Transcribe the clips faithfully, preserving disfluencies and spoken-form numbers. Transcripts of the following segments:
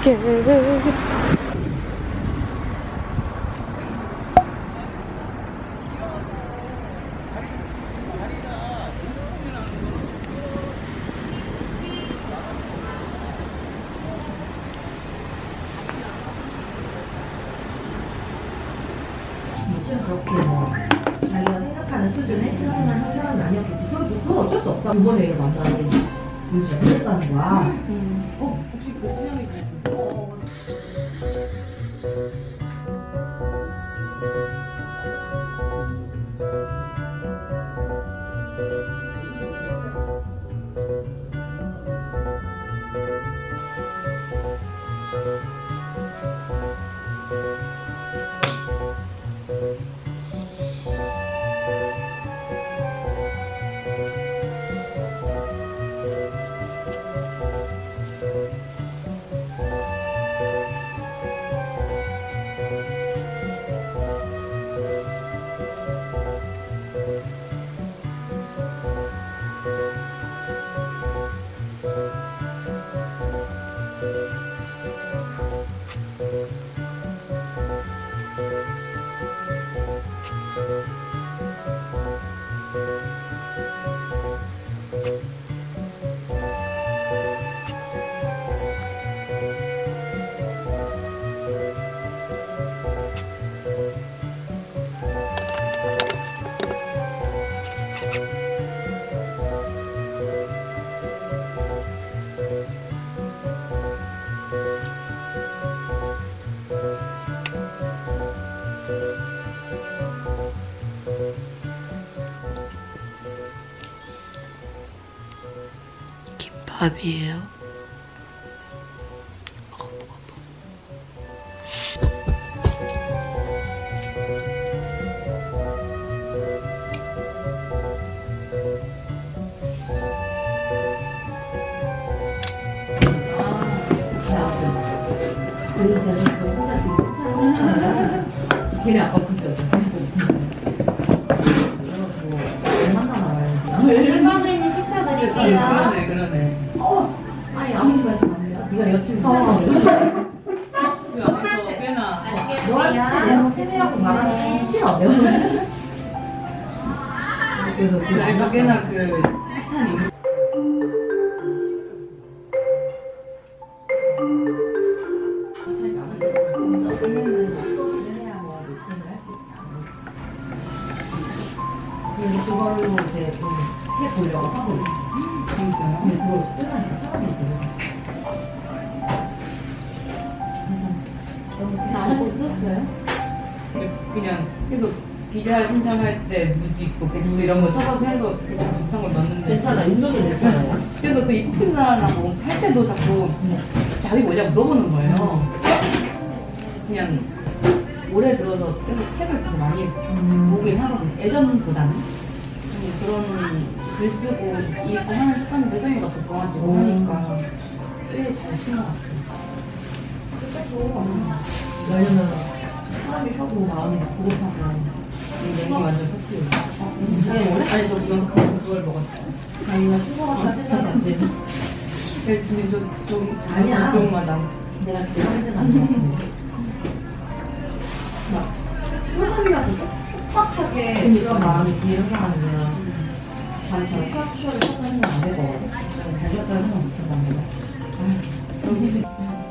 어떡해. 실은 그렇게 뭐 자기가 생각하는 수준의 실험을 한 사람은 아니었겠지. 그건, 그건 어쩔 수 없다. 이번에 이를 만나는 게 진짜 생겼다는 거야. 음. 어, 혹시 그 수영이 그랬어? 어. 밥이에요. 그 자식 그 혼자 지금 걔네 아빠 진짜 일반에 있는 식사들이 그러네 그러네. 어 아니 아무 집에서 만나. 네가 옆에서 그 안에서 꽤나 너랑 쌤이라고 말하는 게 싫어. 그래서 그 안에서 꽤나 그 핫한 그래서 그걸로 이제 좀 해보려고 하고 있지. 그러니까요. 근데 그걸 쓰는 사람이 있거든. 그래서 잘할 수 있었어요? 그냥 계속 비자 신청할 때 무직, 뭐 백수 이런 거 쳐서 해서 대충 비슷한 걸 넣었는데 괜찮아. 인도도 괜찮아요. 그래서 그 입국심사나 뭐 할 때도 자꾸 자기 뭐냐 물어보는 거예요. 그냥 올해 들어서 계속 책을 되게 많이 음. 보긴 하거든요. 예전보다는 좀 그런 글 쓰고 읽고 하는 습관이 혜정이가 더 좋아지고 음. 하니까 꽤 잘 쓴 것 같아요. 왜냐면 사람이 쉬어도 마음이 고급하고 이 냉이 완전 커피예요. 자기 원래? 아니 저 그건 그걸, 그걸 먹었어요. 자기가 수고하다 세차도 안 되는. 네, 지금 저, 좀 아니야. 궁금하다. 내가 그때 하진 않는데 막 소금이라서 촉박하게 이런 마음이 뒤에서 하면 자기처럼 슈아슈아를 쳐다보면 안 되거든. 달렸다 생각 못한단 말이야.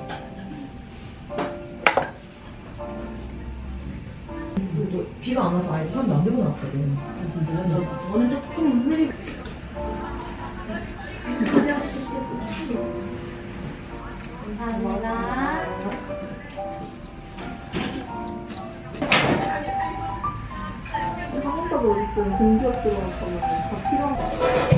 비가 안 와서 아예 한 만들어 놨거든. 그래서 저는 조금 흘리고. 감사합니다. 항공사도 어쨌든 공기업 들어갔거나 다 필요한 거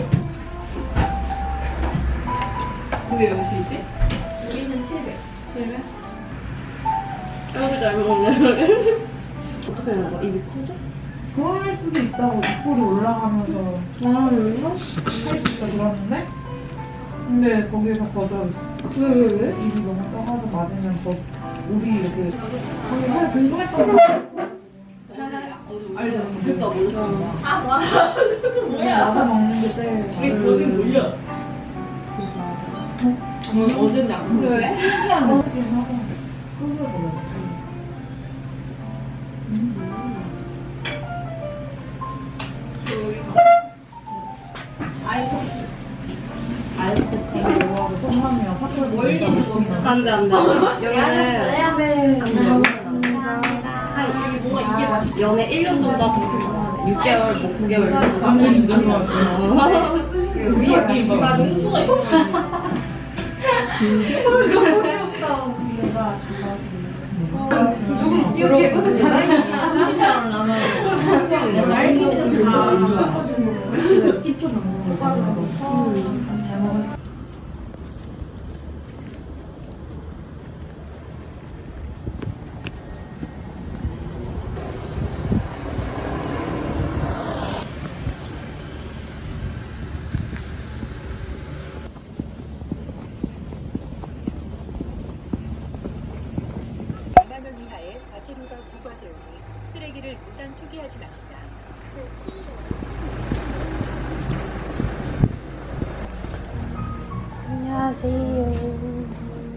그게 몇시지? 우리는 칠백. 칠백? 이렇게 잘 먹었네. 어떻게 되는 거야? 입이 커져? 그럴 수도 있다고 입꼬리 올라가면서 아, 여기가? 하이브가 들었는데 근데 거기에서 거절했어. 왜, 왜, 왜? 입이 너무 작아서 맞으면 더 우리 이렇게 아니 사실 궁금했던 거 알죠? 그러니까 뭐죠? 아, 와. 뭐야? 나서 먹는 게 제일 우리 거기 몰려. 그러니까 어제는 약간 왜? 신기한 멀리 있는 거긴 안돼 안돼. 여기는 한 뭐가 이게 막 연애 일 년 정도 더 육 개월 뭐 구 개월 정도 감정이 있는 것 같아요. 위에 뭔가 능수가 있는 조금 이렇게 해서 잘 먹었어. 만화는 이하에 배터리가 부과되오니 쓰레기를 무단 투기하지 맙시다. 안녕하세요.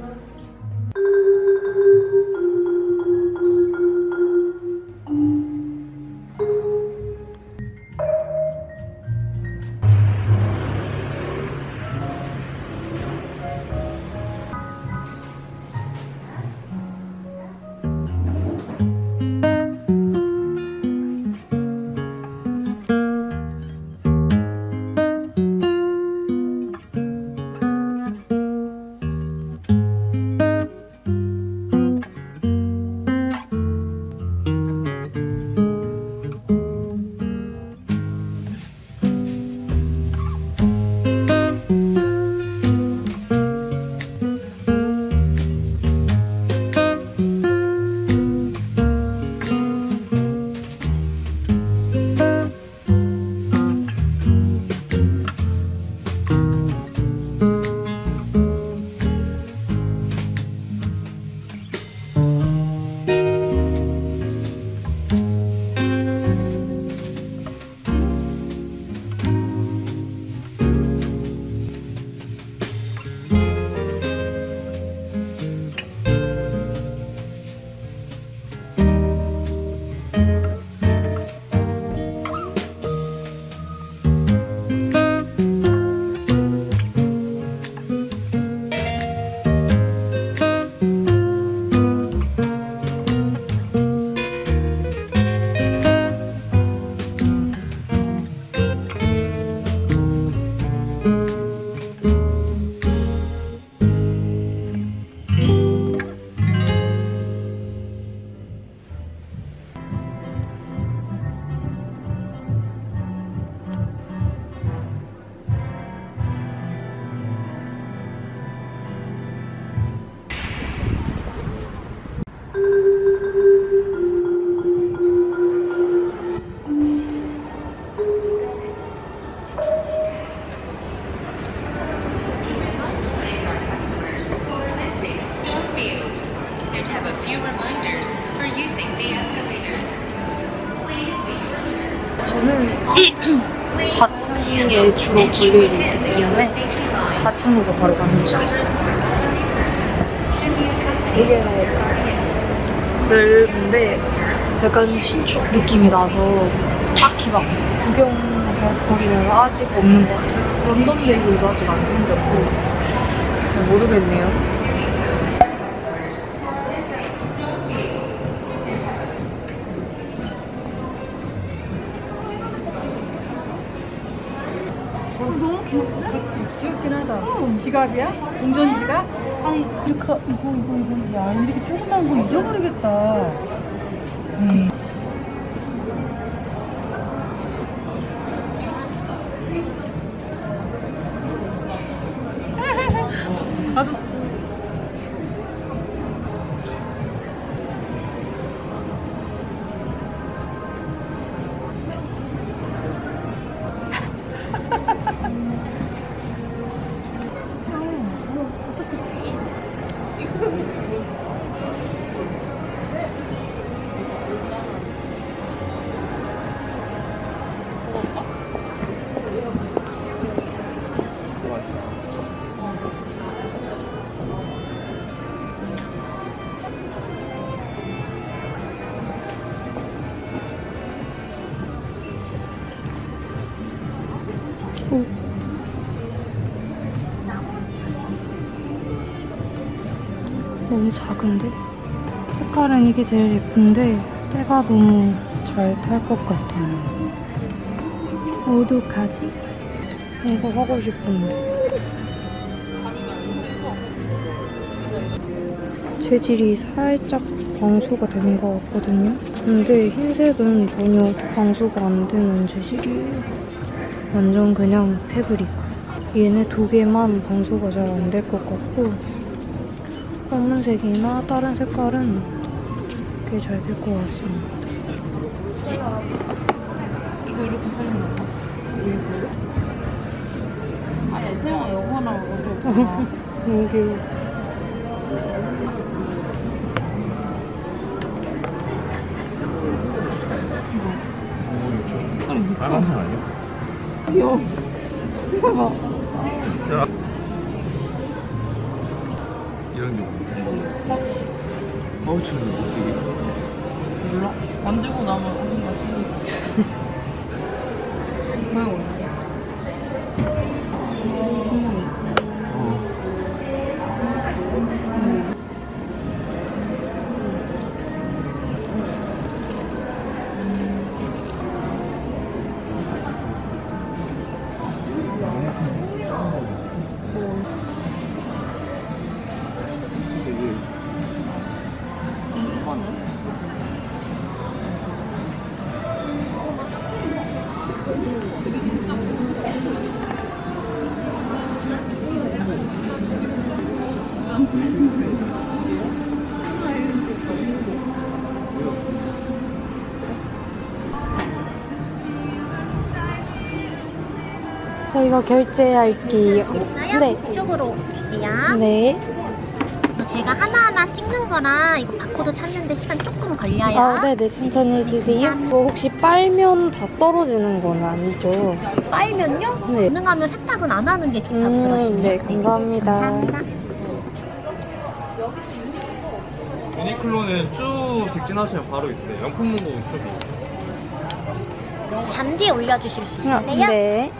사 층에 주로 볼일이 때문에 사 층으로 바로 갑니다. 되게 넓은데 약간 신축 느낌이 나서 딱히 막 구경할 거리는 아직 없는 것 같아요. 런던 베이글도 아직 안 생겼고 잘 모르겠네요. 귀엽긴 하다. 지갑이야? 동전 지갑? 아니 이렇게 이거 이거 이거 야 이렇게 조그만 거 잊어버리겠다. 음. 아주 오. 너무 작은데? 색깔은 이게 제일 예쁜데 때가 너무 잘 탈 것 같아요. 어떡하지? 이거 하고 싶은데 재질이 살짝 방수가 되는 것 같거든요. 근데 흰색은 전혀 방수가 안 되는 재질이에요. 완전 그냥 패브릭. 얘네 두 개만 방수가 잘 안 될 것 같고 검은색이나 다른 색깔은 꽤 잘 될 것 같습니다. 이거 이렇게 팔린 거 아니, 태영아 영어랑 어쩌고. 여기 빨간 색 아니야? 귀여워. 대박. 진짜 이런 게 뭐야? 파우치는 못 쓰게. 몰라? 만들고 나면 어딘가 쓰고. 왜 오냐? 저희가 결제할게요. 네. 이쪽으로 오세요. 네. 제가 하나하나 찍는 거라 이거 바코드 찾는데 시간 조금 걸려요. 아, 네네. 천천히 해주세요. 이거 혹시 빨면 다 떨어지는 건 아니죠? 빨면요? 네. 가능하면 세탁은 안 하는 게 좋다고 음, 그러시네요. 네, 감사합니다. 감사합니다. 유니클로는 쭉 직진하시면 바로 있어요. 명품문고 쪽이. 잠뒤에 올려주실 수 아, 있으세요? 네.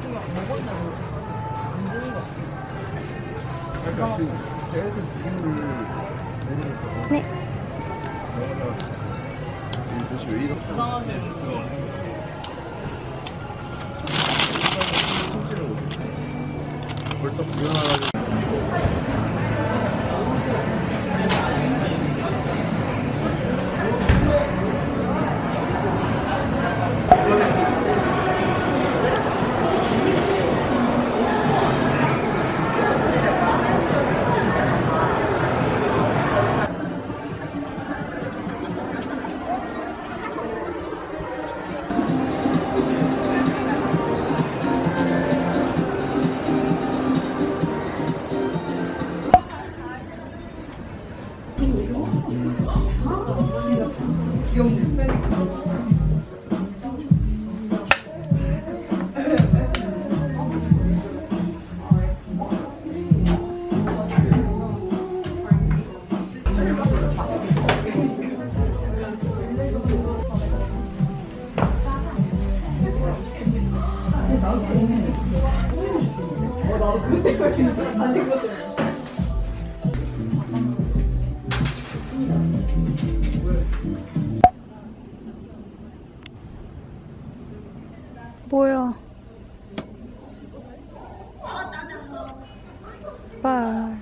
네. 도대체 왜 이렇게 벌떡 일어나가지고 뭐야? 빠.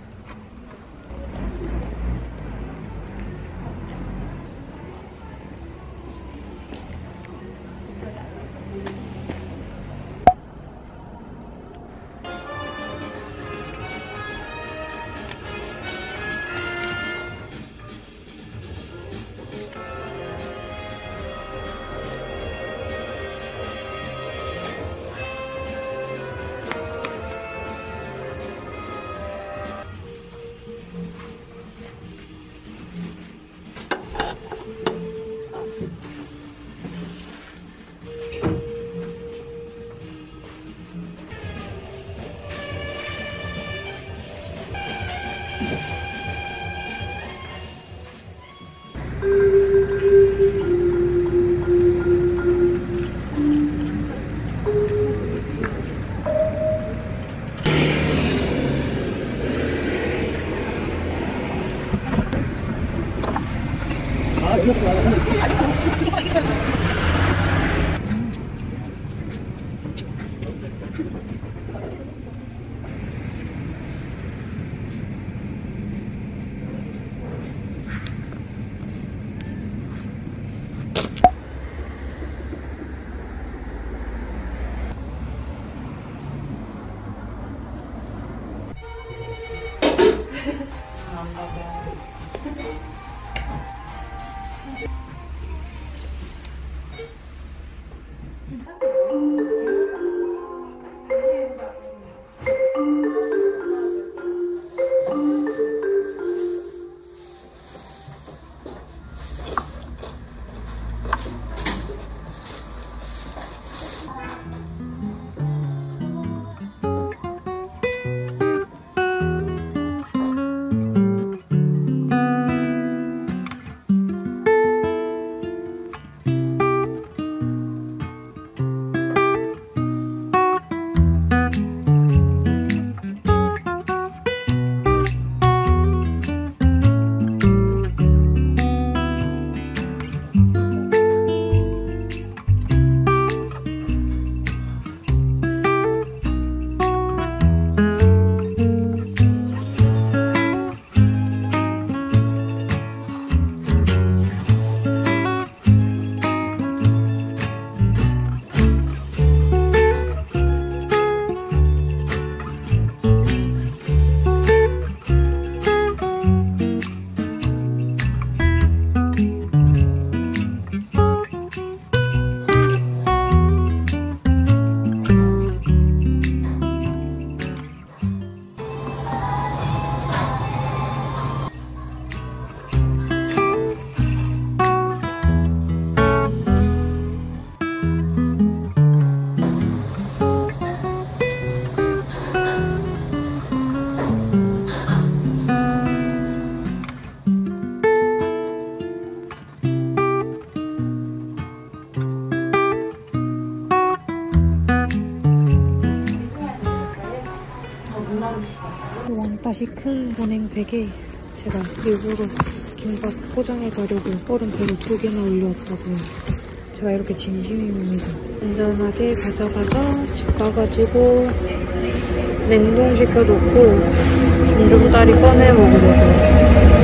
다시 큰 보냉 베개 제가 일부러 김밥 포장해 가려고 얼음 배로 두 개나 올려왔다고요. 제가 이렇게 진심입니다. 안전하게 가져가서 집 가가지고 냉동시켜놓고 종종다리 꺼내 먹으려고요.